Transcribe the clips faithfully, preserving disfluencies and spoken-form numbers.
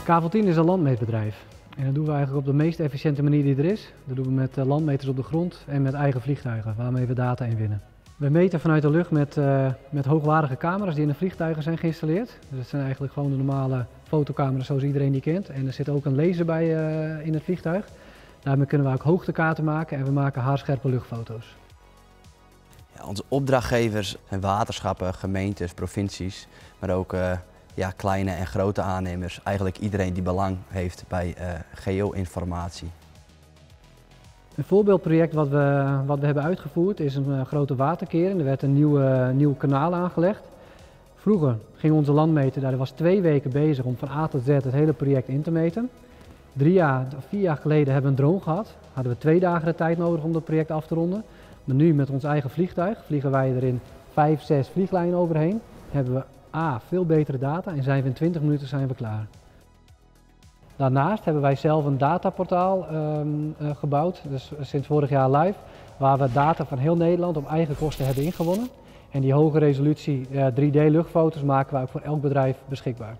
K V tien is een landmeetbedrijf en dat doen we eigenlijk op de meest efficiënte manier die er is. Dat doen we met landmeters op de grond en met eigen vliegtuigen waarmee we data inwinnen. We meten vanuit de lucht met, uh, met hoogwaardige camera's die in de vliegtuigen zijn geïnstalleerd. Dus het zijn eigenlijk gewoon de normale fotocamera's zoals iedereen die kent. En er zit ook een laser bij uh, in het vliegtuig. Daarmee kunnen we ook hoogtekaarten maken en we maken haarscherpe luchtfoto's. Ja, onze opdrachtgevers zijn waterschappen, gemeentes, provincies, maar ook uh, ja, kleine en grote aannemers. Eigenlijk iedereen die belang heeft bij uh, geo-informatie. Een voorbeeldproject wat we, wat we hebben uitgevoerd is een uh, grote waterkering. Er werd een nieuw, uh, nieuw kanaal aangelegd. Vroeger ging onze landmeter, daar was twee weken bezig om van A tot Z het hele project in te meten. Drie jaar, vier jaar geleden hebben we een drone gehad. Hadden we twee dagen de tijd nodig om dat project af te ronden. Maar nu met ons eigen vliegtuig vliegen wij er in vijf, zes vlieglijnen overheen. Hebben we A, veel betere data en zijn we in twintig minuten zijn we klaar. Daarnaast hebben wij zelf een dataportaal um, uh, gebouwd, dus sinds vorig jaar live, waar we data van heel Nederland op eigen kosten hebben ingewonnen. En die hoge resolutie uh, drie D luchtfoto's maken we ook voor elk bedrijf beschikbaar.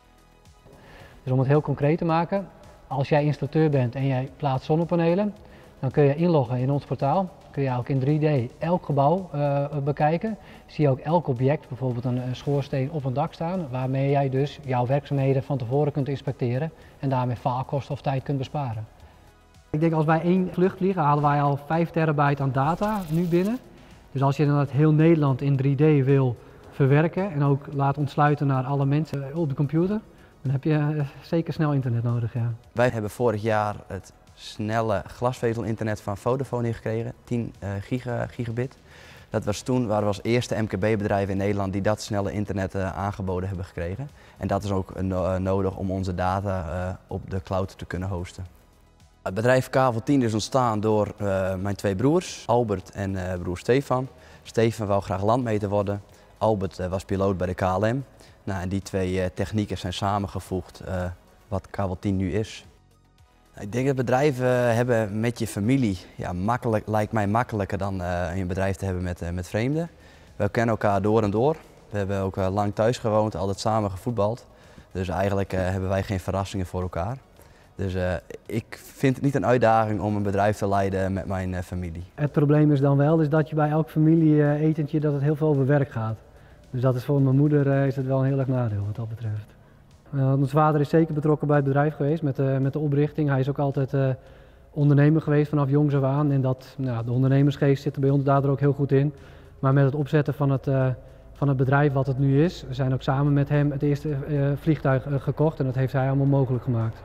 Dus om het heel concreet te maken, als jij installateur bent en jij plaatst zonnepanelen, dan kun je inloggen in ons portaal. Kun je ook in drie D elk gebouw uh, bekijken. Zie je ook elk object, bijvoorbeeld een, een schoorsteen op een dak staan, waarmee jij dus jouw werkzaamheden van tevoren kunt inspecteren en daarmee faalkosten of tijd kunt besparen. Ik denk als wij één vlucht vliegen, halen wij al vijf terabyte aan data nu binnen. Dus als je dan het heel Nederland in drie D wil verwerken en ook laat ontsluiten naar alle mensen op de computer, dan heb je zeker snel internet nodig. Ja. Wij hebben vorig jaar het snelle glasvezel-internet van Vodafone gekregen, tien giga, gigabit. Dat was toen, waren we als eerste M K B-bedrijf in Nederland die dat snelle internet uh, aangeboden hebben gekregen. En dat is ook uh, nodig om onze data uh, op de cloud te kunnen hosten. Het bedrijf K V tien is ontstaan door uh, mijn twee broers, Albert en uh, broer Stefan. Stefan wou graag landmeter worden, Albert uh, was piloot bij de K L M. Nou, en die twee uh, technieken zijn samengevoegd uh, wat K V tien nu is. Ik denk dat bedrijven hebben met je familie, ja, makkelijk, lijkt mij makkelijker dan uh, een bedrijf te hebben met, uh, met vreemden. We kennen elkaar door en door. We hebben ook uh, lang thuis gewoond, altijd samen gevoetbald. Dus eigenlijk uh, hebben wij geen verrassingen voor elkaar. Dus uh, ik vind het niet een uitdaging om een bedrijf te leiden met mijn uh, familie. Het probleem is dan wel is dat je bij elk familie-etentje dat het heel veel over werk gaat. Dus dat is voor mijn moeder uh, is het wel een heel erg nadeel wat dat betreft. Uh, ons vader is zeker betrokken bij het bedrijf geweest met, uh, met de oprichting. Hij is ook altijd uh, ondernemer geweest vanaf jongs af aan. En dat, nou, de ondernemersgeest zit er bij ons daardoor ook heel goed in. Maar met het opzetten van het, uh, van het bedrijf wat het nu is, we zijn ook samen met hem het eerste uh, vliegtuig uh, gekocht en dat heeft hij allemaal mogelijk gemaakt.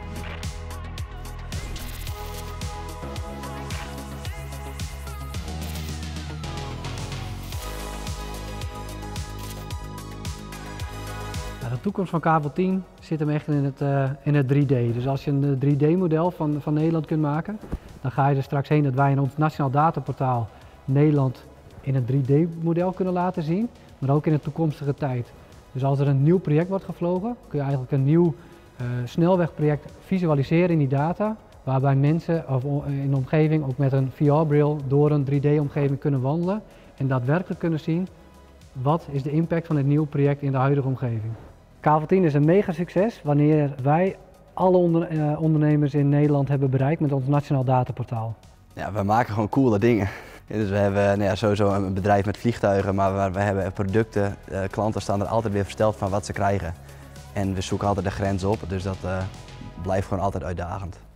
De toekomst van K V tien zit hem echt in het, uh, in het drie D. Dus als je een drie D model van, van Nederland kunt maken, dan ga je er straks heen dat wij in ons nationaal dataportaal Nederland in het drie D model kunnen laten zien, maar ook in de toekomstige tijd. Dus als er een nieuw project wordt gevlogen, kun je eigenlijk een nieuw uh, snelwegproject visualiseren in die data, waarbij mensen of in de omgeving ook met een V R-bril door een drie D-omgeving kunnen wandelen en daadwerkelijk kunnen zien wat is de impact van dit nieuwe project in de huidige omgeving. K V tien is een mega succes wanneer wij alle onder, uh, ondernemers in Nederland hebben bereikt met ons nationaal dataportaal. Ja, we maken gewoon coole dingen. Dus we hebben nou ja, sowieso een bedrijf met vliegtuigen, maar we, we hebben producten. Uh, klanten staan er altijd weer versteld van wat ze krijgen. En we zoeken altijd de grens op, dus dat uh, blijft gewoon altijd uitdagend.